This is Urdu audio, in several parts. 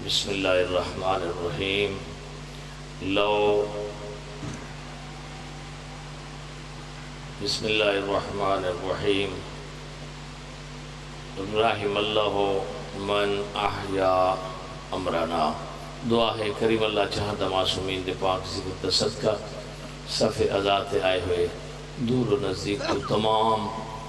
بسم اللہ الرحمن الرحیم بسم اللہ الرحمن الرحیم رحم اللہ من احیا امرنا. دعا ہے کریم اللہ چاہتا معصومین دے پاک ذکر صدقہ صف ازاد آئے ہوئے دور و نزدیک کو تمام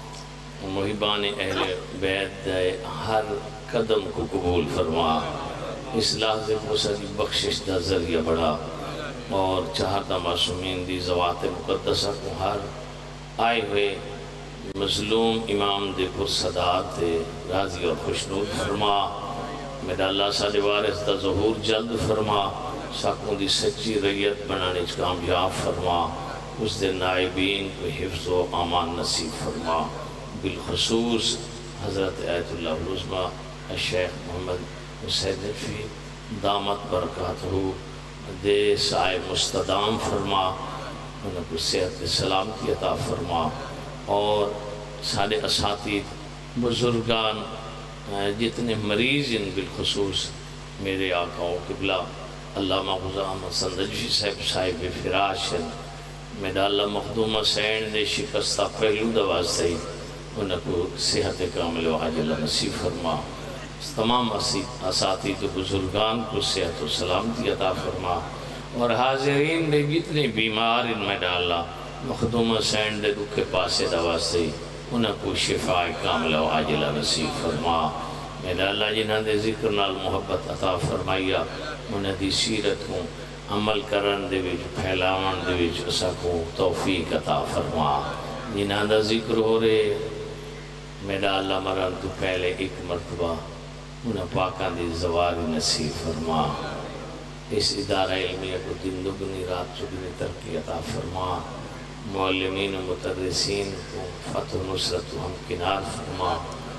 محبان اہل بیت دے ہر قدم کو قبول فرما. اس لحظے کو ساری بخشش دا ذریعہ بڑھا اور چاہتا معصومین دی ذوات مقدسہ کو ہر آئے ہوئے مظلوم امام دے پر صدات دے راضی اور خوشنود فرما. میرا اللہ سادے وارث دا ظہور جلد فرما. ساکوں دی سچی ریت بنانے کامیاب فرما. اس دے نائبین کو حفظ و امان نصیب فرما. بالخصوص حضرت آیت اللہ العظمہ الشیخ محمد حسین نفی دامت برکاتہ دے سائے مستدام فرما. انہوں کو صحت سلامتی عطا فرما. اور سارے اساتید بزرگان جتنے مریض ان بالخصوص میرے آقا و قبلہ علامہ غزہ احمد سندجوی صاحب فراش میرا اللہ مخدومہ سین دے شکستہ پہلو دواز دے. انہوں کو صحت کامل و عاجلہ نصیب فرما. تمام اساتید و بزرگان کو صحت و سلامتی عطا فرما. اور حاضرین دے جتنے بیمار ان میں ڈالا مخدوم سین دے دکھ پاسے دواز دے. انہوں کو شفاء کاملہ و عاجلہ نصیب فرما. میرا اللہ جنہاں دے ذکر نال محبت عطا فرمائیا. انہوں دی سیرت کو عمل کرن دے وچ پھیلاون دے وچ اسا کو توفیق عطا فرما. جنہاں دا ذکر ہو رہے میرا اللہ مرن تو پہلے ایک مرتبہ انہاں پاکان دی زواری نصیب فرما. اس ادارہ علمیہ کو دن دگنی رات چگنی ترقی عطا فرما. معلمین و متدرسین کو فتح و نصرت و ہمکنار فرما.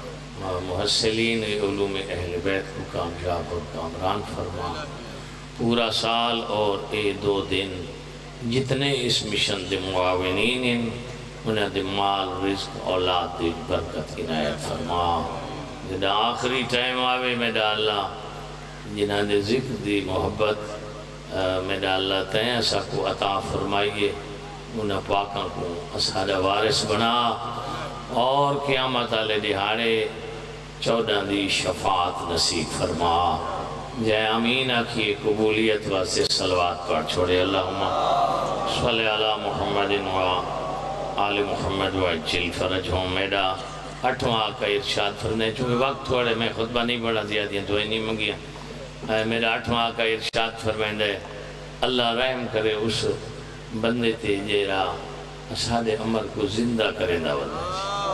محصلین علوم اہل بیت کو کامیاب اور کامران فرما. پورا سال اور 2 دن جتنے اس مشن دے معاونین ہیں انہیں دے مال رزق اولاد دے برکت عنایت فرما. جنہاں آخری ٹائم آوے میرا اللہ جنہاں دے ذکر دی محبت میرا اللہ تین ایسا کو عطا فرمائیے. انہیں پاکاں کو اصحاب وارث بنا اور قیامت علیہ دہاڑے 14 دی شفاعت نصیب فرما. جائے امین آکھیے قبولیت واسے صلوات پڑھ چھوڑے. اللہم صلی علی محمد و آل محمد و عجل فرجہم. میرا 8واں کا ارشاد فرمائے چونکہ وقت تھوڑے میں خطبہ نہیں پڑھا زیادہ دعائیں نہیں منگیا. میرا 8واں کا ارشاد فرمائے اللہ رحم کرے اس بندے تے جیرا اساد عمر کو زندہ کرے دا بندہ.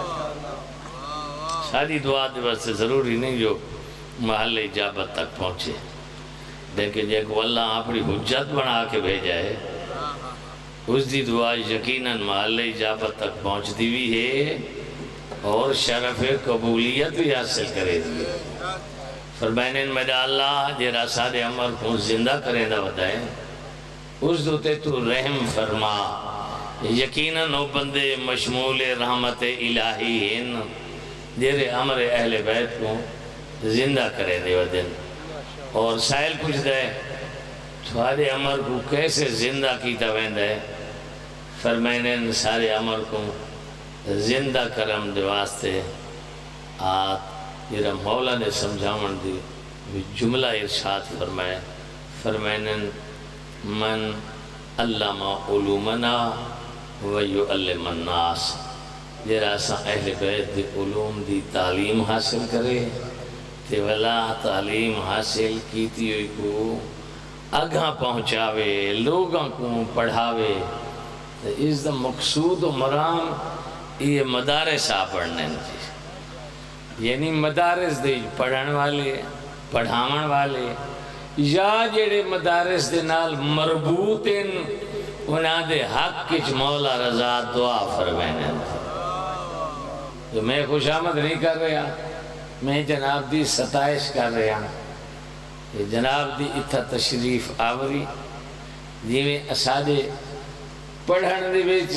ساری دعا دے واسطے ضروری نہیں جو محل اجابت تک پہنچے لیکن جے کو اللہ اپنی حجت بنا کے بھیجا ہے اس دی دعا یقیناً محل اجابت تک پہنچ دی بھی ہے اور شرف قبولیت بھی حاصل کرے دی. فرمائنے میرا اللہ جیرا اساد عمر کو زندہ کرے دا بتائے اس دوتے تو رحم فرما. یقیناً وہ بندے مشمول رحمت الہی ہیں جیرے عمر اہل بیت کو زندہ کرے دے ودن. اور سائل پوچھ دے تھوڑے عمر کو کیسے زندہ کیتا ویندہ ہے. فرمائنے سارے عمر کو زندہ کرم دے واسطے آت جیرا مولا نے سمجھاون دی جملہ ارشاد فرمائے. فرمائنے من علمہ علومنا ویعلم الناس. جیرا سا اہل بیت دی علوم دی تعلیم حاصل کرے تے ولا تعلیم حاصل کیتی ہوئی کو اگاں پہنچاوے لوگاں کو پڑھاوے. اس دا مقصود و مرام یہ مدارس پڑھنے یعنی مدارس دے پڑھن والے پڑھاون والے یا جڑے مدارس دے نال مربوط ہیں انہاں دے حق کچھ مولا رضا دعا فرمائنے. تو میں خوش آمد نہیں کر رہا میں جناب دی ستائش کر رہا. جناب دی اتھا تشریف آوری جی میں اسادے پڑھن دے بیچ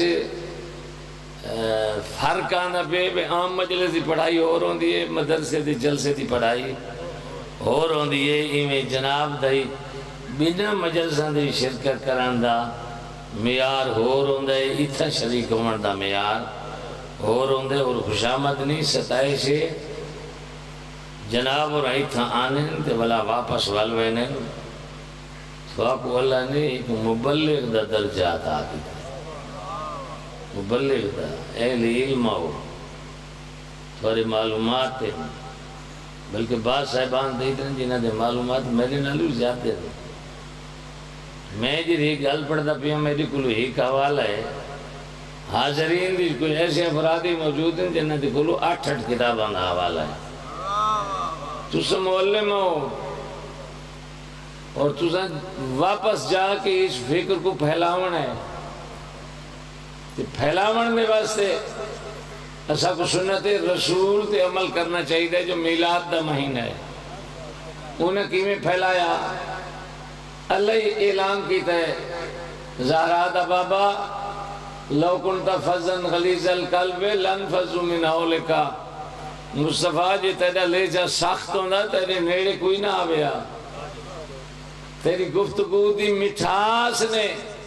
فرق آنا پہ عام مجلس دی پڑھائی اور ہوں دی مدرسے دی جلسے دی پڑھائی اور ہوندی ہے ایویں جناب دائی بنا مجلساں دی شرکت کرن دا معیار ہور ہوندا ہے، اتھا شریک ہون دا معیار ہور ہوندا ہے، اور خوشامد نہیں ستائش ہے جناب اور اتھا آنے تے بلا واپس والوینے تو آپ کو اللہ نے ایک مبلغ دا درجہ عطا کیتا، مبلغ دا اہل علم ہو تھوڑی معلومات ہیں، بلکہ بعض صاحبان دیتے ہیں جنہاں دے معلومات میرے نالو زیادہ ہیں۔ میں جی ایک گل پڑھتا پیا میری کلو ایک حوالہ ہے، حاضرین دی کوئی ایسے افرادی موجود ہیں جنہاں دے کلو 8 کتاباں دا حوالہ ہے۔ تُسا معلم ہو اور تُسا واپس جا کے اس فکر کو پھیلاون ہے کہ پھیلاون میں واسطے ایسا کو سنت رسول تے عمل کرنا چاہیے جو میلاد دا مہینہ ہے، انہیں کیویں پھیلایا؟ اللہ اعلان کیتا ہے زہرا دا بابا لو کنتا فضن غلیظ القلب لانفضوا من حولک، مصطفیٰ جی تیرا لیجا سخت ہونا تیرے نیڑے کوئی نہ آویا، تیری گفتگو دی مٹھاس نے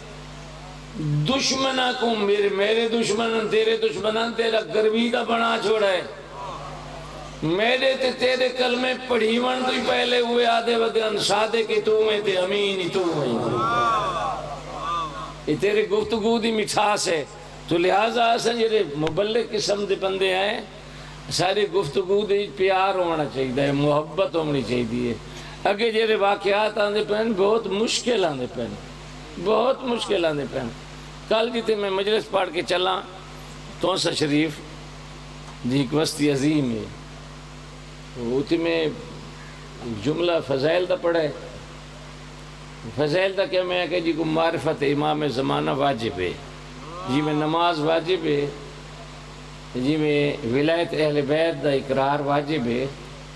دشمنہ کو میرے دشمنان تیرے دشمنان تیرا گرویدہ بنا چھوڑا ہے، میرے تے تیرے کلمے پڑھیون تو ہی پہلے ہوئے آدھے ودن سادے کی تو میں تے امینی تو میں یہ تیرے گفتگو دی مٹھاس ہے، تو لہٰذا اساں یہ مبلغ قسم دے بندے ہیں، ساری گفتگو دی پیار ہونا چاہیے، محبت ہونی چاہیے۔ اگے جیرے واقعات آندے پہن بہت مشکل آندے پہن، بہت مشکل آندے پہن۔ کل جیتے میں مجلس پڑھ کے چلا توسا شریف جی ایک وسطی عظیم ہے، ہوتی میں جملہ فضائل دا پڑھے، فضائل دا کیا میں کہ جی کو معرفت امام زمانہ واجب ہے، جی میں نماز واجب ہے، جی میں ولایت اہل بیت دا اقرار واجب ہے،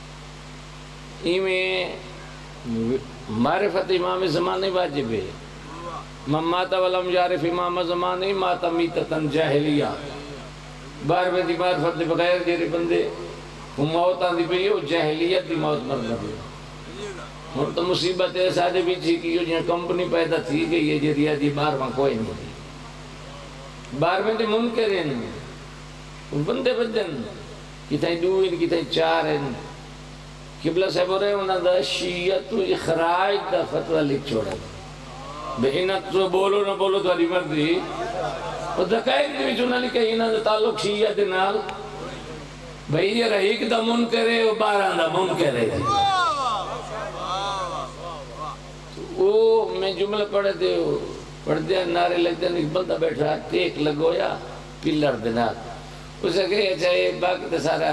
میں معرفت امام زمانہ واجب ہے، من ماتا ولم یعرف امام زمانہ ماتا میتتن جاہلیہ، بار میں دی معرفت دے بغیر جیرے بندے موت آن دی پئی ہو جاہلیت دی موت مر گئی، اور تو مصیبت ہے سادے بھی تھی کہ جہاں کمپنی پیدا تھی گئی ہے جریا دی بار میں کوئی نہیں تھی، بار میں دی منکر ہیں بندے بدن کتائی دو ہیں کتائی 4 ہیں، قبلہ صاحب ہو رہے انہاں دا شیعت و اخراج دا فتوہ لکھ چھوڑا بے انہاں تو بولو نہ بولو تو علی مردی اور دقائق دی بھی انہاں لکھا انہاں دا تعلق شیعت نال بھئی یہ رہیک دا منکر ہے وہ 12 دا منکر ہے، وہ میں جملہ پڑھے دے پڑھ دیا نعرے لگ دیا ایک بندہ بیٹھا ٹیک لگویا پلر دینا اسے کہے اچھا یہ باقی تا سارا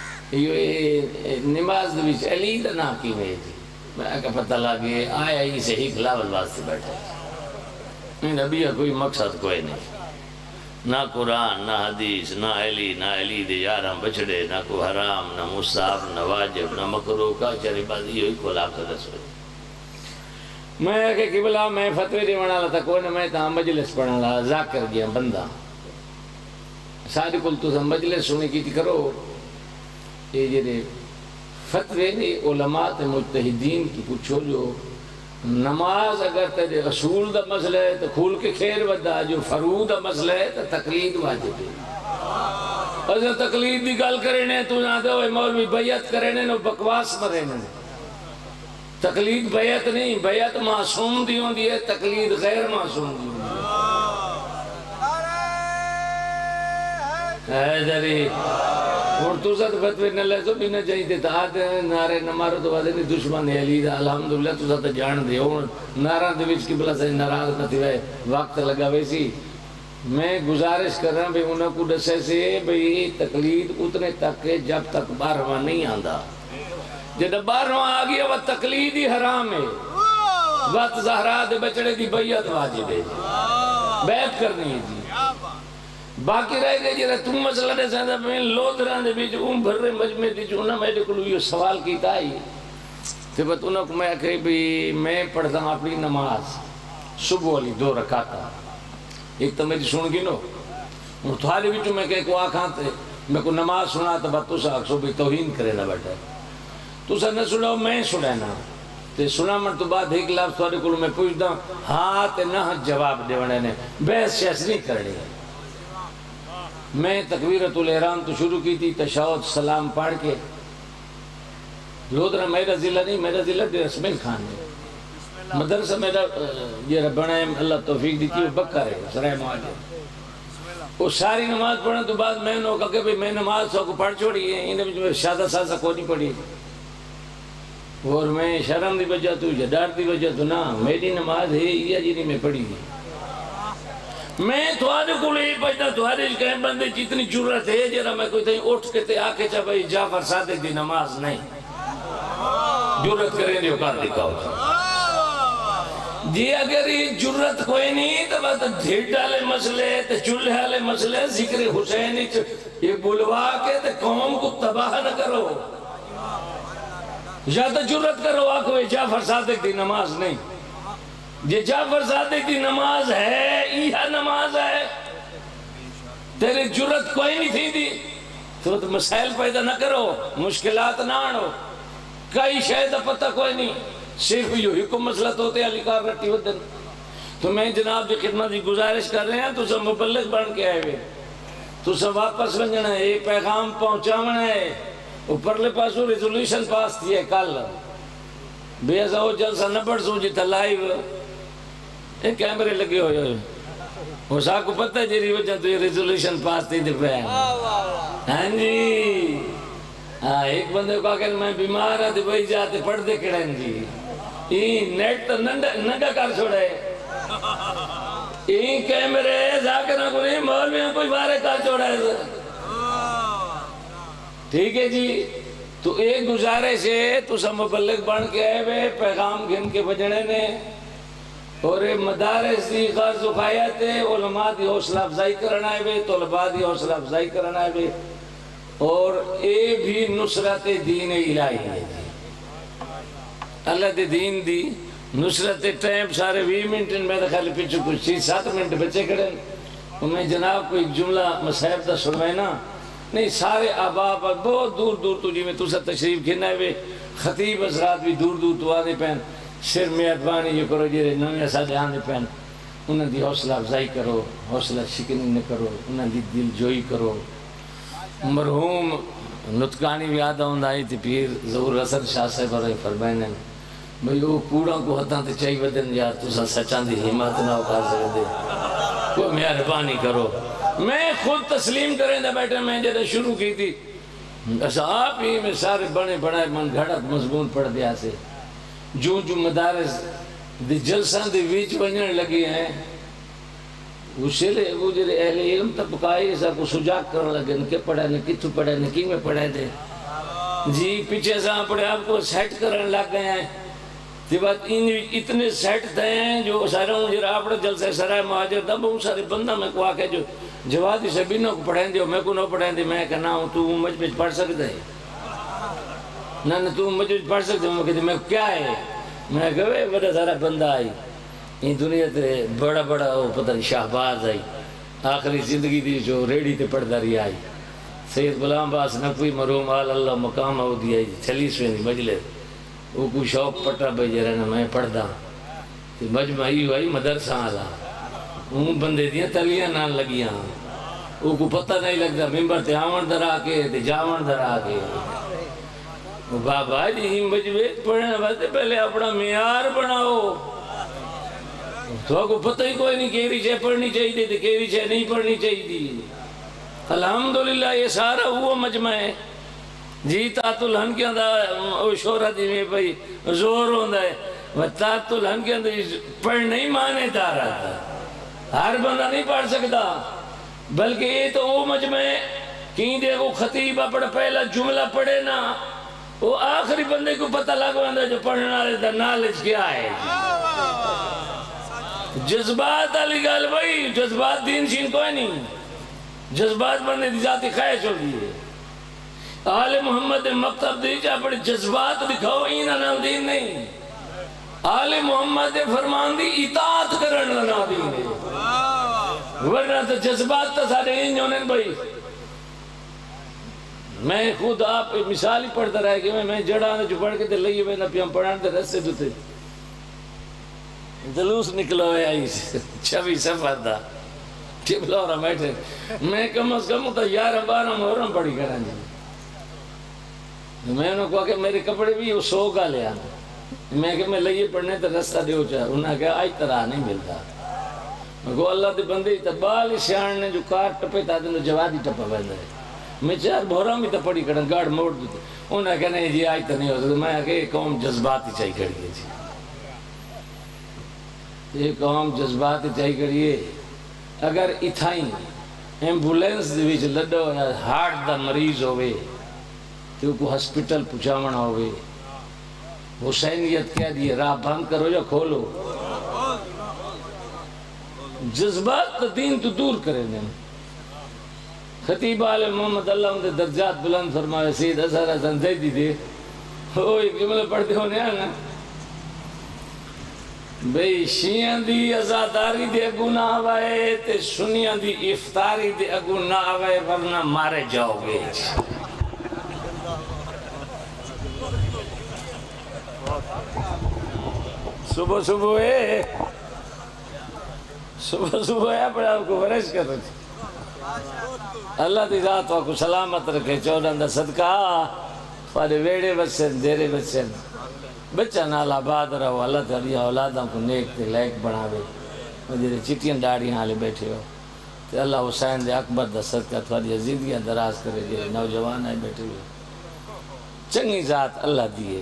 نماز دے بیچ علی دا نا کی میں تھی، میں کہا پتہ لگے آیا ہی سے ہی خلاول واسطے بیٹھا، نبی کوئی مقصد کوئی نہیں، نہ قرآن نہ حدیث نہ علی دے یارم بچڑے، نہ کو حرام نہ مصاب نہ واجب نہ مکروہ کا چری بازی ہوئی کھولا کر رسول۔ میں کہ قبلہ میں فتوی دی بنا لا تھا کوئی نہ میں تاں مجلس پڑھنا لا ذاکر گیا بندہ ساری کل تو مجلس سنے کی تھی کرو، یہ جنہیں فتوی نے علماء مجتہدین کی پوچھو جو نماز اگر تیرے رسول دا مسئلہ ہے تو کھول کے خیر ودا، جو فرود دا مسئلہ ہے تو تقلید واجب ہے، اور تقلید دی گل کرنے تو نہ دو مولوی بیعت کرنے نو بکواس مرنے، تقلید بیعت نہیں، بیعت معصوم دی ہوندی ہے، تقلید غیر معصوم دی ہوندی ہے۔ حیدری اور تو ساتھ فتوی نہ لے تو بھی نہ چاہیے تھا آتے ہیں نعرے نہ مارو تو بعد نہیں دشمن علی دا الحمدللہ تو ساتھ جان دے اور نعرہ دے وچ قبلہ سے ناراض نہ تھی وقت لگا ویسی میں گزارش کر رہا ہوں بھئی انہوں کو دسے سے بھئی تقلید اتنے تک ہے جب تک 12واں نہیں آندا، جب 12واں آ گیا وہ تقلید ہی حرام ہے، وقت زہرا دے بچڑے دی بیعت واجب ہے، بیعت کرنی ہے جی، باقی رہ گئے جیرہ تم مسئلہ دے ساتھ میں لودران دے بیچ بھر رہے مجمع دی جو انہوں میرے کلو یہ سوال کیتا ہی تو بات انہوں کو میں کہی بھی میں پڑھتا ہوں اپنی نماز صبح والی 2 رکعتا، ایک تو میری سن گی نو اور تھوڑی بھی جو میں کہے کو آکھاں تھے میں کو نماز سنا تو بات تو سا اکسو بھی توہین کرے نہ بیٹھا تو سا نہ سناؤ میں سنانا تے سنا من تو بعد ایک لفظ تھوڑے کو میں پوچھتا ہاں تے نہ جواب دے وڑے نے بحث شیس نہیں کرنی میں تکبیرۃ الاحرام تو شروع کی تھی تشہد سلام پڑھ کے لودھرا میرا ضلع نہیں میرا ضلع اسماعیل خان ہے مدرسہ میرا یہ بنا ہے اللہ توفیق دیتی وہ بکر ہے سرائے معاہدے وہ ساری نماز پڑھنے تو بعد میں نے کہا کہ بھئی میں نماز سو کو پڑھ چھوڑی ہے انہیں مجھے شادہ سازہ کو نہیں پڑھی اور میں شرم دی وجہ تو جدار دی وجہ تو نہ میری نماز ہے یہ جی نہیں میں پڑھی میں تھوڑے کو لئے پہتا تھوڑے کہیں بندے جتنی جرت ہے جرہ میں کوئی تھیں اٹھ کے تے آکے چاہ بھئی جعفر صادق دی نماز نہیں جرت کریں دیو کار دکھاؤ جی اگر یہ جرت کوئی نہیں تو بات دھیٹ ڈالے مسئلے تو چولہے والے مسئلے ذکر حسینی یہ بلوا کے تو قوم کو تباہ نہ کرو یا تو جرت کرو آکو یہ جعفر صادق دی نماز نہیں یہ جعفر صادق دی نماز ہے یہ نماز ہے تیرے جرت کوئی نہیں تھی دی تو مسائل پیدا نہ کرو مشکلات نہ آنو کئی شاید پتہ کوئی نہیں صرف یہ حکم مسئلہ تو ہوتے علی کار رٹی ودن تو میں جناب دی خدمت دی گزارش کر رہے ہیں تو سب مبلغ بن کے آئے ہوئے تو سب واپس بنجنا ہے یہ پیغام پہنچاونا ہے اوپر لے پاسو ریزولوشن پاس تھی ہے کل بے ایسا ہو جلسہ نہ بڑھ سو جی تھا لائیو ایک کیمرے لگے ہوئے وہ ساہ کو پتہ ہے جیری وجہ تو یہ ریزولوشن پاس تھی دے پہ ہاں جی ایک بندے کو کہا کہ میں بیمار ہے تو بھئی جاتے پڑھ دے کڑھیں جی یہ نیٹ تو ننگا کر چھوڑے یہ کیمرے زاکرہ کو نہیں مولویاں کوئی بارے کر چھوڑے ٹھیک ہے جی تو ایک گزارے سے تو سب مبلغ بن کے آئے ہوئے پیغام گھن کے بجنے نے اور مدارس دی غرض اخایت ہے علماء دی حوصلہ افزائی کرنا ہے ہوئے طلباء دی حوصلہ افزائی کرنا ہے ہوئے اور اے بھی نصرت دین الہی ہے اللہ دے دین دی نصرت ٹائم سارے 20 منٹ میں دخل پیچھو کچھ 6-7 منٹ بچے کھڑے میں جناب کو ایک جملہ مسائب دا سنوائے نا نہیں سارے آباب بہت دور دور تو جی میں تو سا تشریف کھینا ہے خطیب حضرات بھی دور دور تو آنے پہن سر میں ادوانی یہ کرو جیرے نویں سادے آنے پہن انہیں دی حوصلہ افزائی کرو حوصلہ شکنی نہ کرو انہیں دی دل جوئی کرو مرحوم نتکانی بھی آدھا ہوں آئی تھی پیر ظہور حسن شاہ صاحب اور فرمائنے بھئی وہ کوڑا کو ہتاں تے چاہی بدن یار تو سا سچان دی حمایت نہ اکار سکتے کوئی مہربانی کرو میں خود تسلیم کریں دے بیٹھے میں جدہ شروع کی تھی ایسا آپ ہی میں سارے بڑے بڑے من گھڑت مضمون پڑھ دیا سے جو مدارس دی جلسان دی ویچ بننے لگی ہیں اسے لئے وہ جلے اہل علم تا پکائی ایسا کو سجاک کرنے لگے نکے پڑھے نکتو پڑھے نکی میں پڑھے دے جی پیچھے سے پڑھے آپ کو سیٹ کرنے لگ گئے ہیں تی بات اتنے سیٹ تھے ہیں جو سارے ہوں جرہ آپ جلسے سرائے مہاجر دا بہت سارے بندہ میں کو آکے جو جوادی سے بھی نہ پڑھیں دے میں کو نہ پڑھیں دے میں کہنا ہوں تو مجھ پڑھ سکتا ہے نہ تو مجھ پڑھ سکتا ہے میں کہتے میں کیا ہے میں کہوے بڑا سارا بندہ آئی این دنیا تے بڑا بڑا پتہ نہیں شہباز آئی آخری زندگی دی جو ریڈی تے پڑھ داری آئی سید غلام باس نقوی مرحوم آل اللہ مقام ہو دیا 46ویں مجلس وہ کوئی شوق پٹا بھائی رہنا میں پڑھ دا مجمعی ہوئی مدرسہ آلا ان بندے دیاں تلیاں نہ لگیاں وہ کو پتہ نہیں لگتا ممبر تے آمن در آکے تے جاون در آکے بابا جی مجوید پڑھنے واسطے پہلے اپنا معیار بناؤ تو کو پتہ ہی کوئی نہیں کیری چاہے پڑھنی چاہیے تھی کیری چاہے نہیں پڑھنی چاہیے تھی الحمدللہ یہ سارا وہ مجمع ہے جی تات الہن کے اندر شہرہ دی میں بھئی زور ہوندہ ہے وہ تات الہن کے اندر پڑھ نہیں مانے دا رہا تھا ہر بندہ نہیں پڑھ سکتا بلکہ یہ تو وہ مجمع ہے کہیں دیکھو خطیبہ پڑھ پہلا جملہ پڑھے نا وہ آخری بندے کو پتہ لگواندہ جو پڑھنا رہتا نالج کیا ہے جذبات علی گال بھائی جذبات دین شین کوئی نہیں جذبات بندے دی ذاتی خواہش ہو گئی آل محمد مکتب دی جا پڑے جذبات دکھاؤ اینا نام دین نہیں آل محمد فرمان دی اطاعت کرنا نام دین ہے ورنہ تو جذبات تا سارے انجونن بھائی میں خود آپ مثال ہی پڑھتا رہا کہ میں جڑا جو پڑھ کے تے لئیے میں نہ پیام پڑھان تے رسے دوتے جلوس نکلو ہے آئی 26 سفر دا ٹبلا اور بیٹھے میں کم از کم تا 11-12 محرم پڑھی کریں جی میں انہوں کہا کہ میرے کپڑے بھی وہ سو گا لے آنا میں کہ میں لئیے پڑھنے تے رستہ دیو چاہا انہوں نے کہا آج طرح نہیں ملتا میں کہا اللہ دے بندے تبال سیان نے جو کار ٹپے تا دنو جوادی ٹپا بندہ ہے میں 4 محرم بھی تا پڑھی کریں گاڑ موڑ دیتے انہوں نے کہا نہیں جی آج تا نہیں ہو سکتا میں کہا یہ قوم جذباتی چاہی کریے جی یہ قوم جذباتی چاہی کریے اگر اتھائیں ایمبولینس دے وچ لڈو یا ہارٹ دا مریض ہوئے تو کو ہسپیٹل پچھاونا ہوئے حسینیت کہہ دیئے راہ بند کرو یا کھولو جذبات دین تو دور کرے دیں خطیب عالم محمد اللہ ان دے درجات بلند فرمائے سید اظہر حسن زیدی دے وہ ایک جملہ پڑھتے ہونے آنا بھئی شیعہ دی ازاداری دے اگو نہ آوائے تے سنیہ دی افطاری دے اگو نہ آوائے ورنہ مارے جاؤ گے صبح صبح ہے صبح صبح ہے اپنے آپ کو ورش کر رکھے اللہ دی ذات کو سلامت رکھے 14 دا صدقہ فارے ویڑے بچن دیرے بچن بچہ نال آباد رہو اللہ تعالی اولادوں کو نیک تے لائق بناوے مجھے چٹیاں داڑیاں آلے بیٹھے ہو تے اللہ حسین دے اکبر دا صدقہ تھوڑی عزیزیاں دراز کرے جے نوجوان آئے بیٹھے ہوئے چنگی ذات اللہ دیئے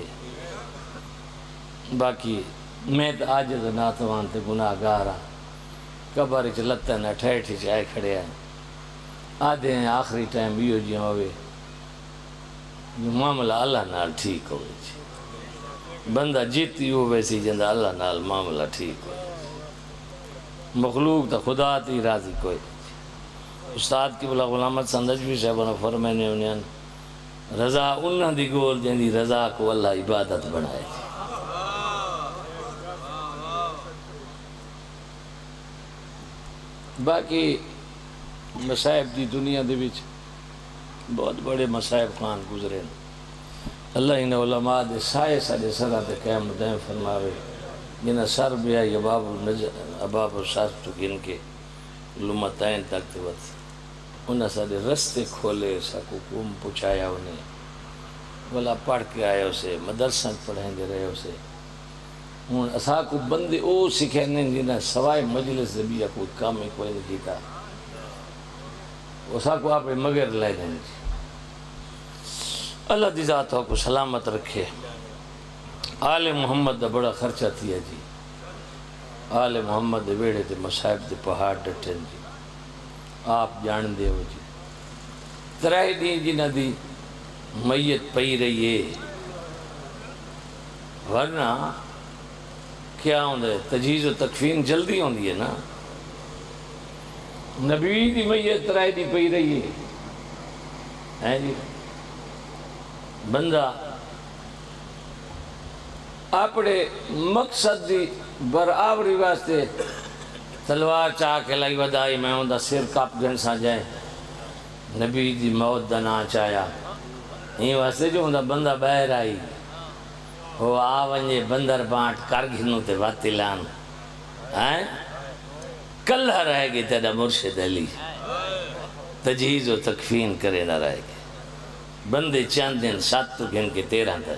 باقی میں تو آجز و ناتوان تے گناہ گارا قبر اچھ لتن اٹھائٹ اچھ آئے کھڑے آئے آدھے ہیں آخری ٹائم بیو جی ہوئے جو معاملہ اللہ نال ٹھیک ہوئے بندہ جیتی ہو ویسی جندہ اللہ نال معاملہ ٹھیک ہوئے مخلوق تا خدا تی راضی کوئی استاد کی بلا غلامت سندجوی صاحبہ نے فرمائنے انہیں رضا انہاں دی گول جندی رضا کو اللہ عبادت بنائے باقی مسائب دی دنیا دے وچ بہت بڑے مسائب خان گزرے اللہ انہیں علماء دے سائے سارے سرہ دے قیام دائم فرماوے جنہ سر بیا اباب و سر تو گن کے لمتائن تک تے وقت انہیں سارے رستے کھولے ساکو کم پچھایا انہیں والا پڑھ کے آئے اسے مدرسہ پڑھیں دے رہے اسے ہون اسا کو بندے او سکھینے جنہ سوائے مجلس سے بھی کوئی کام میں کوئی نہیں کیتا اسا کو آپ مگر لے دیں جی اللہ دی ذات کو سلامت رکھے آل محمد دا بڑا خرچہ تھیا جی آل محمد دے بیڑے دے مصائب دے پہاڑ ڈٹھن جی آپ جان دے ہو جی ترائی دین جنہ دی میت پئی رہی ہے ورنہ کیا ہوندے تجہیز و تکفین جلدی ہوندی ہے نا نبی دی میت ترائی دی پئی رہی ہے جی بندہ اپنے مقصد دی برآوری واسطے تلوار چاہ کے لائی ودائی میں ہوں دا سر کپ گھن سا جائے نبی دی موت دا نا چاہیا یہ واسطے جو ہوں دا بندہ بہر آئی وہ آونجے بندر بانٹ کر گھنو تے باتی لان کلہ رہے گی تیرا مرشد علی تجہیز و تکفین کرے نہ رہے گی بندے چند دن 7 تو گھن کے 13 تھا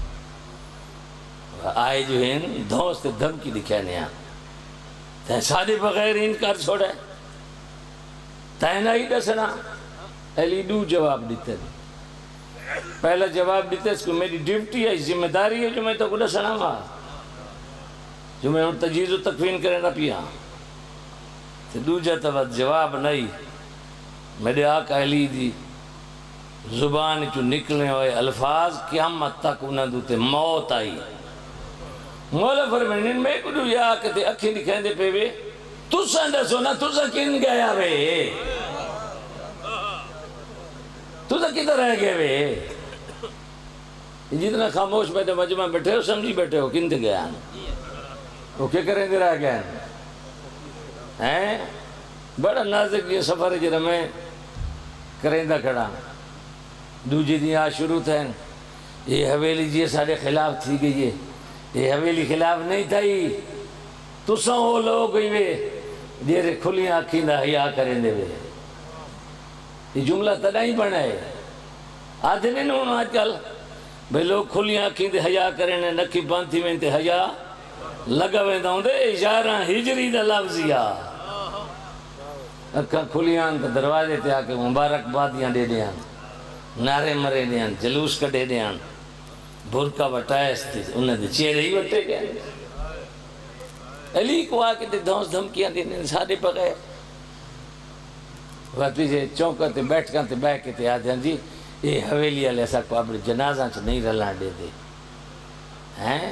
آئے جو ہیں دوست دھمکی دکھانے آن تین سادے بغیر انکار چھوڑا ہے تین آئی دسنا علی دو جواب دیتے پہلا جواب دیتے اس کو میری ڈیوٹی ہے ذمہ داری ہے جو میں تو کو دسنا ہوا جو میں ان تجہیز و تکفین کرے نہ پیا تو دوجہ تبت جواب نہیں میرے آقا علی دی زبان جو نکلنے ہوئے الفاظ قیامت تک انہیں دوتے موت آئی مولا فرمائن میں کدو یا کہتے اکھی دکھائیں دے پہ وے تُساں دے سونا تُساں کن گیا وے تُساں کدھر رہ گئے وے جتنا خاموش بیٹھے مجمع بیٹھے ہو سمجھی بیٹھے ہو کن دے گیا وہ کیا کریں دے رہ گئے بڑا نازک یہ سفر جرہ میں کریں دا کھڑا دوجی دیا شروع تھے یہ حویلی جی سارے خلاف تھی گئی ہے یہ حویلی خلاف نہیں تھائی تساں وہ لوگ گئی وے جیرے کھلیاں آنکھیں دا حیاء کریں دے وے یہ جملہ تدا ہی بنا ہے آدھے نہیں انہوں آج کل بھئی لوگ کھلیاں آنکھیں دے حیاء کریں نکی بانتی میں تے حیاء لگا وے داؤں دے اشارہ ہجری دا لفظیہ اکھاں کھلیاں تے دروازے تے آکے مبارک بادیاں دے دیاں نعرے مرے دیاں جلوس کا دے دیاں بھرکا وٹائس تھی انہیں دے چہرے ہی وٹے گئے علی کو آکے تے دھونس دھمکیاں دینے سارے بغیر وقت پیچھے چونکہ تے بیٹھ کر تے بیٹھ کے تے آتے ہیں جی یہ حویلی علیہ سا کو اپنے جنازہ سے نہیں رلان دے دے ہیں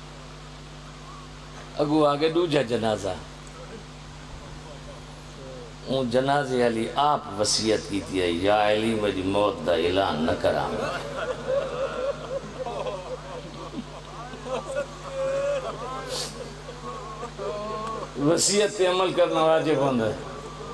اگو آگے دوجہ جنازہ اون جنازے علی آپ وصیت کی تھی یا علی مجھے موت دا اعلان نہ کرام وصیت پہ عمل کرنا واجب ہوندہ ہے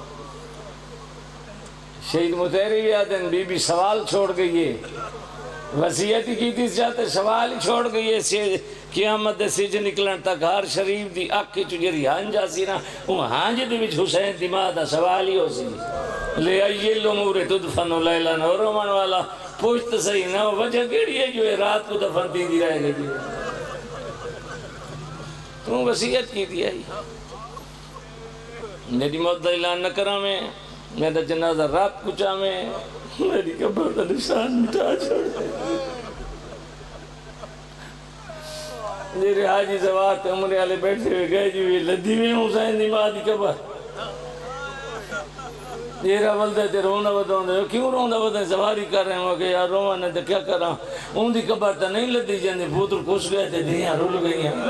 شہید متحری بھی آتے ہیں بی بی سوال چھوڑ گئی ہے وصیت کی تھی چاہتے سوال ہی چھوڑ گئی ہے قیامت دے سیجھ نکلن تک ہر شریف دی اکھی چجری ہانجا سی نا وہ ہانج دے وچ حسین دماغ دا سوال ہی ہو سی لے آئیے الامور تدفن لیلن اور رومن والا پوچھت صحیح نہ وجہ کیڑی ہے جو رات کو دفن تھی دی رہے گئی تم وصیت کی تھی آئی میری موت دا اعلان نہ کرا میرا جنازہ رات کچا میں میری قبر دا نشان مٹا چھوڑ میرے حاجی زوات عمرے والے بیٹھے ہوئے گئے جو یہ لدھی میں حسین دی ماں دی قبر میرا ولدہ تے رونا بداؤں دے کیوں رونا بداؤں سواری کر رہے ہیں کہ یار رونا نے تو کیا کر رہا ان دی قبر تا نہیں لدھی جاندے پوتر خوش گئے تھے دھیاں رول گئی ہیں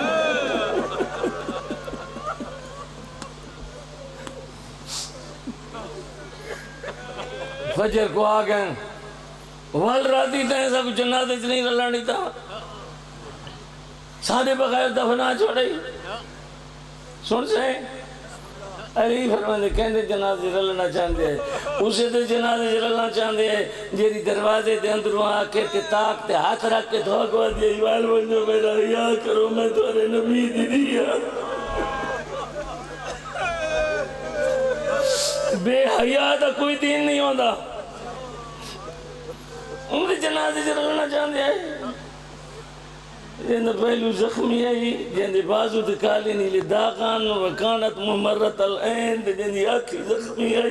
فجر کو آگئے وال راتی تھا ایسا کچھ جنازے سے نہیں رلانی تھا سادے بغیر دفنا چھوڑے سن سے علی فرمانے کہندے جنازے رلنا چاہندے ہیں اسے دے جنازے رلنا چاہندے ہیں جیری دروازے دے اندروں آکے تے تاک تے ہاتھ رکھ کے دھوکوا دیا ایوال بنجو میرا حیاء کرو میں تورے نبی دی دیا بے حیاء دا کوئی دین نہیں ہوندہ ان کے جنازے سے رلنا چاہندے ہیں جن پہلو زخمی ہے جن بازو دکھالی نیلی داغان وکانت ممرت العین جن آنکھی زخمی ہے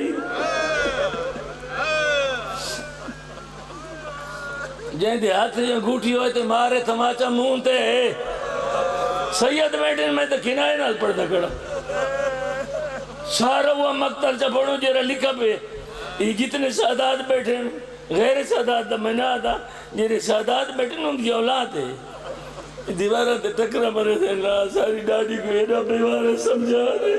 جن ہاتھ جو گھوٹی ہوئے تے مارے تماچا مونتے سید بیٹھن میں تو کنائے نال پڑھتا کڑا سارا وہ مقتل چا پڑھو جیرا لکھا پہ یہ جتنے سادات بیٹھے غیر سادات دا منع دا جیرے سادات بیٹھے ان کی اولاد ہے دیوارہ تے ٹکرہ مرے تھے نا ساری ڈاڈی کو ایڈا بیوارہ سمجھا رہے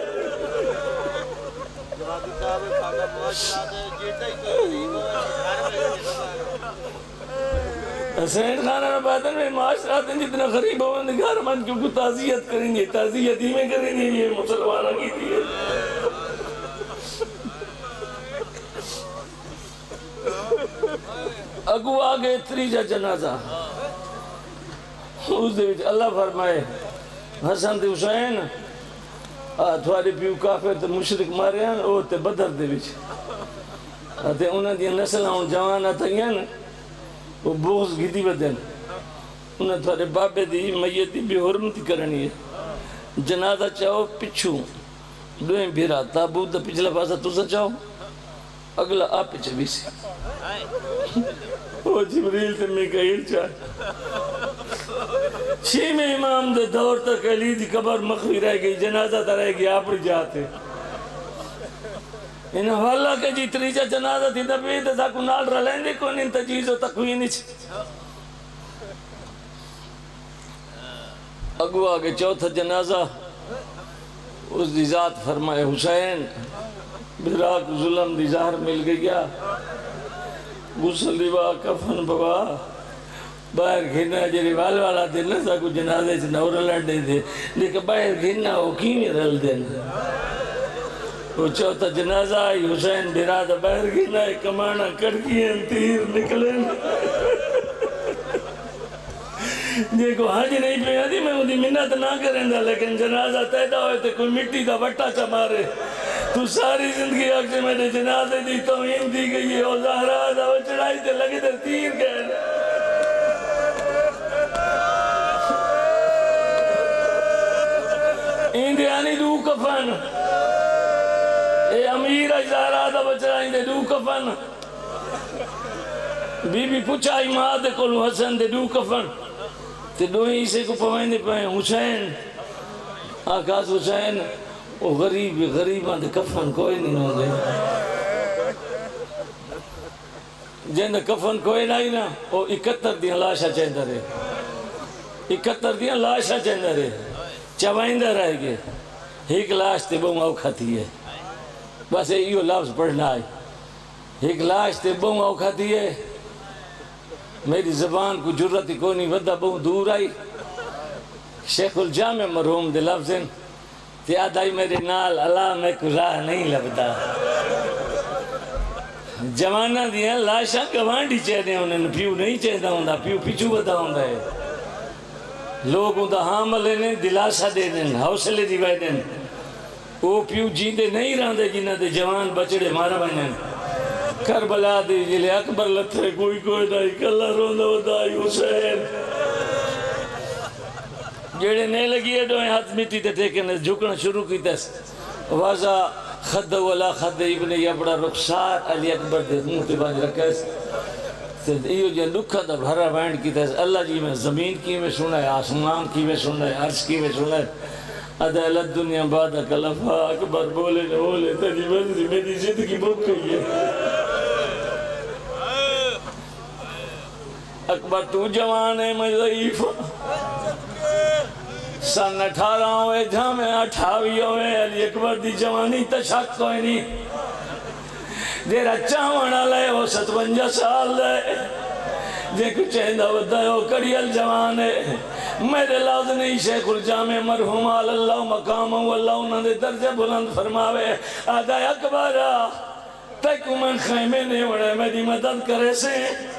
حسین خانہ نباتن میں معاشرات ہیں جتنا غریب ہوں گھر من کیوں کو تعزیت کریں گے تعزیت ہی میں کریں گے یہ مسلمانہ کی تھی اگو آگے تریجہ جنازہ اس دے وچ اللہ فرمائے حسن تے حسین تھوڑے پیو کافر تے مشرک مارے ہیں وہ تے بدر دے وچ تے انہاں دی نسلاں جوان تھیاں وہ بغض گیتی بدن انہاں تھوڑے بابے دی میت دی بے حرمتی کرنی ہے جنازہ چاہو پچھو دوئیں بھیرا تابوت دا پچھلا پاسا تسا چاہو اگلا آپ پچھے بھی سی وہ جبریل تے میکائیل چاہے چھیمیں امام دے دور تک علی دی قبر مخوی رہ گئی جنازہ تا رہ گئی آپ جاتے انہاں والا کہ جی تریجہ جنازہ تھی نبی تے ساکو نال رلین دے کون ان تجیز و تقوین اچھ اگو آگے چوتھا جنازہ اس دی ذات فرمائے حسین براک ظلم دی ظاہر مل گیا غسل دیوا کفن بوا باہر گھننا جیری وال والا دن نہ سا کو جنازے سے نور لڑنے دے لیکن باہر گھننا ہو کیوں رل دینا وہ چوتھا جنازہ آئی حسین برادہ بہر گی نائے کمانا کڑکیاں تیر نکلیں دیکھو حج نہیں پہ آدھی میں اندھی منت نہ کریں دا لیکن جنازہ تیدہ ہوئے تھے کوئی مٹی دا بٹا چا مارے تو ساری زندگی اکشے میں نے جنازے دی توہین دی گئی ہے اور زہرہ دا وہ چڑھائی تے لگے تے تیر گئے اندھی آنی دو کفن اے امیر زہرہ دا وہ چڑھائی دے دو کفن بی بی پوچھائی ماں دے کلو حسن دے دو کفن تے دوئی سے کو پوائن دے پائیں حسین آقاز حسین وہ غریبان دے کفن کوئی نہیں ہوں گے جن دے کفن کوئی نہیں نا وہ 71 دیاں لاشا چاہندہ رہے 71 دیاں لاشا چاہندہ رہے چوائندہ رہ گئے ایک لاش تے بہوں اوکھا تھی ہے بس یہ لفظ پڑھنا ہے ایک لاش تے بہوں اوکھا تھی ہے میری زبان کو جرت ہی کوئی نہیں ودہ بہوں دور آئی شیخ الجامع مرحوم دے لفظیں تے آدھائی میرے نال اللہ میں کو راہ نہیں لبدا جوانہ دیا لاشاں گوانڈی چاہنے انہیں پیو نہیں چاہدہ ہوندہ پیو پیچھو بدا ہوندہ ہے لوگوں دا حاملے نے دلاسہ دے دیں حوصلے دیوائے دیں وہ پیو جیندے نہیں راندے جنہ دے جوان بچڑے مارا بنیں کربلا دے جلے اکبر لتھے کوئی دائی کلہ روندہ و دائی حسین جیڑے نہیں لگی ہے دوئیں ہاتھ مٹی تے ٹیکنے جھکنا شروع کی تیس واضح خد ولا خد ابن یبڑا رخصار علی اکبر دے منہ باج رکھے یہ جو لکھا دا بھرا بینڈ کی تیس اللہ جی میں زمین کی میں سنا ہے آسمان کی میں سنا ہے عرش کی میں سنا ہے عدالت دنیا بعد کلفہ اکبر بولے نہ بولے تیری منزی میری زندگی بک گئی ہے اکبر تو جوان ہے میں ضعیف سن 18 ہوئے جامع 28 ہوئے علی اکبر دی جوانی تشک کوئی نہیں دیرا چاوانا لے وہ 57 سال لے جے کچھ اندہ ودہ ہو کڑیل جوان ہے میرے لفظ نہیں شیخ الجامع مرحوم اللہ مقام واللہ انہوں نے درجہ بلند فرماوے آدھا اکبرہ تیکو من خیمے نہیں وڑے میری مدد کرے سے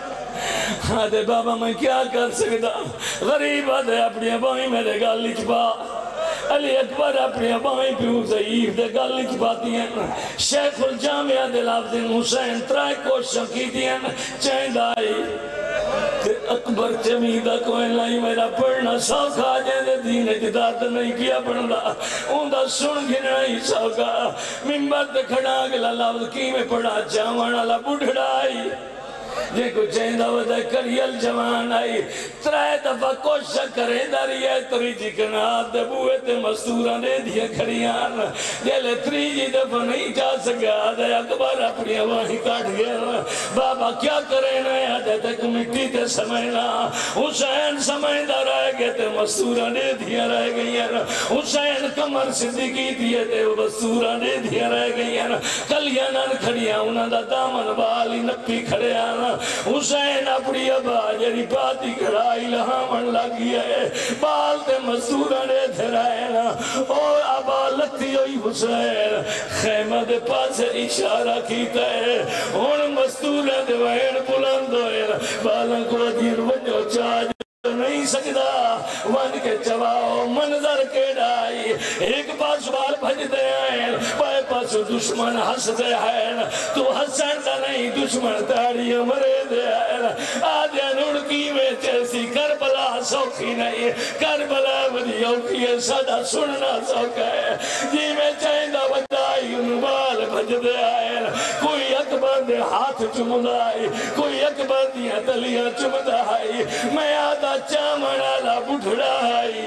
آدھے بابا میں کیا کر سکتا غریب آدھے اپنی ابائیں میرے گالی چپا علی اکبر اپنی ابائیں پیو ضعیف دے گالی چپاتی ہیں شیخ الجامع دے لفظ حسین ترائے کوششوں کی دیں چیند آئی کہ اکبر چمیدہ کوئی لائی میرا پڑھنا سوکھا جیدے دین اجداد نہیں کیا پڑھنا اندہ سن گھنا ہی سوکھا ممبر تے کھڑا گلا لفظ کی میں پڑھا چاوانا لا بڑھڑائی جے کو چیندہ ودہ کریل جوان آئی ترائے دفعہ کوشش کریں داری ہے تری جی کنات دے بوئے تے مستورہ نے دیا کھڑیان جیلے تری جی دفعہ نہیں جا سکا دے اکبر اپنی آواہی کاٹ گیا بابا کیا کریں نئے آدھے تک مٹی تے سمجھنا حسین سمجھدہ رہ گئے تے مستورہ نے دیا رہ گئی حسین کمر صدیقی دیئے تے مستورہ نے دیا رہ گئی کلیانان کھڑیاں انہاں دا دامن بالی نپی کھڑیاں حسین اپنی ابا جری پاتی کھڑائی لہامن لگی ہے بال تے مزدورہ نے دھرائے نا اور ابا لتی ہوئی حسین خیمہ دے پاس اشارہ کیتا ہے ان مزدورہ دے وین بلند ہوئے بالاں کو دیر وجہ چاہ نہیں سکتا ون کے چواؤ منظر کے ڈائی ایک پاس بال بھج دے آئین پائے پاس دشمن ہس دے آئین تو ہسن دا نہیں دشمن تاڑی مرے دے آئین آدھے نڑکی میں چیسی کربلا سوکھی نہیں کربلا ودی اوکی ہے صدا سننا سوکھا ہے جی میں چاہندہ بدائی ان بال بھج دے آئین کوئی اکبر دے ہاتھ چمدائی کوئی اکبر دیا تلیاں چمدائی میں آدھا چامنا لا بڑھڑائی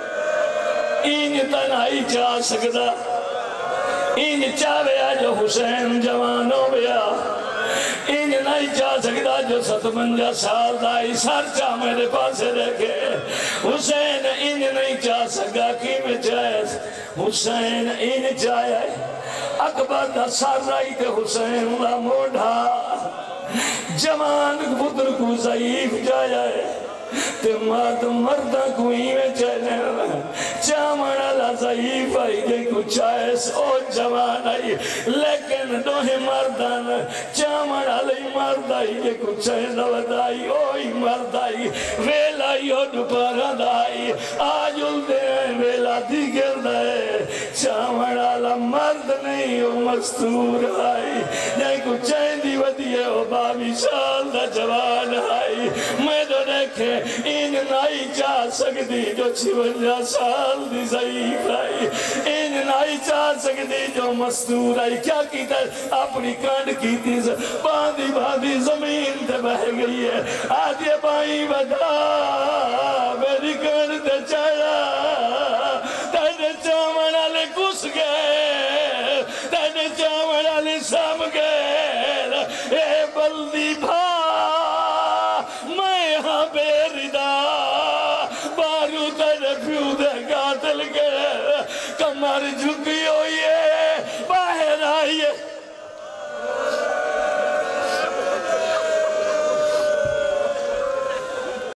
این تنہائی چاہ سکتا این چاہوے جو حسین جوانوں بیا این نہیں چاہ سکتا جو 57 سال دائی سر چاہ میرے پاس رکھے حسین این نہیں چاہ سکتا کی میں چاہے حسین این چاہے اکبر دا سر رائی تے حسین دا موڑھا جوان پتر کو ضعیف جائے تے مرد مردہ کوئی میں چلے چامن اللہ ضعیف آئی جے کو چاہے سو جوان آئی لیکن دوہے مردان چامن علی مرد آئی جے کو چاہے نود آئی اوہی مرد آئی ویلا یو دوپارہ دائی آج اُلدے ہیں ویلا دیگر دائے چامن علی مرد نہیں او مستور آئی جے کو چاہے دی ودی ہے او باوی سال دا جوان آئی میں تو دیکھے ان نائی چاہ سکتی جو 56 سال دی ضعیف آئی ان نائی چاہ سکتی جو مستور آئی کیا کیتا ہے اپنی کانڈ کیتی باندھی باندھی زمین تے بہ گئی ہے آدھی بائی بدا میری کانڈ تے چڑھا تینے چامن آلے کس گئے تینے چامن آلے سام گئے اے بلدی بھا میں ہاں بے ردا بارو تینے پیو دے قاتل گئے کمر جھکی ہوئی